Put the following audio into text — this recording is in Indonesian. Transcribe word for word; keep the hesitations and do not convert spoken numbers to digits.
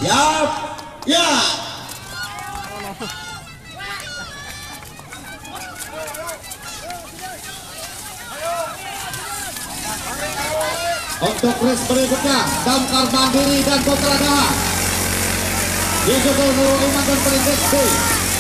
Siap. Ya. Untuk race berikutnya Damkar Mandiri dan Putra Daha. Dijukul Nurul Iman dan Perintis B.